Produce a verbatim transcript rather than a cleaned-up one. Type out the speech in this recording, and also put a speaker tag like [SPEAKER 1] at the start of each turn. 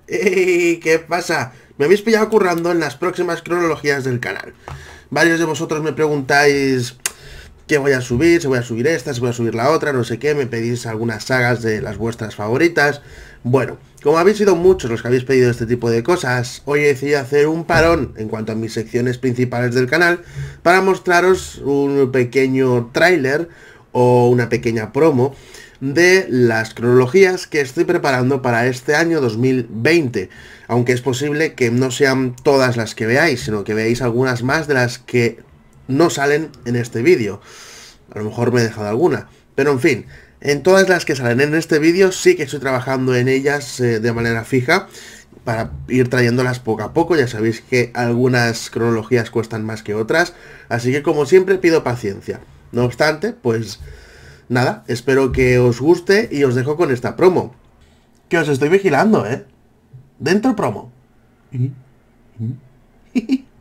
[SPEAKER 1] ¡Ey! ¿Qué pasa? Me habéis pillado currando en las próximas cronologías del canal. Varios de vosotros me preguntáis qué voy a subir, si voy a subir esta, si voy a subir la otra, no sé qué, me pedís algunas sagas de las vuestras favoritas. Bueno, como habéis sido muchos los que habéis pedido este tipo de cosas, hoy he decidido hacer un parón en cuanto a mis secciones principales del canal para mostraros un pequeño tráiler o una pequeña promo de las cronologías que estoy preparando para este año dos mil veinte, aunque es posible que no sean todas las que veáis, sino que veáis algunas más de las que no salen en este vídeo. A lo mejor me he dejado alguna, pero en fin, en todas las que salen en este vídeo sí que estoy trabajando en ellas eh, de manera fija para ir trayéndolas poco a poco. Ya sabéis que algunas cronologías cuestan más que otras, así que como siempre pido paciencia. No obstante, pues nada, espero que os guste y os dejo con esta promo. Que os estoy vigilando, ¿eh? Dentro promo.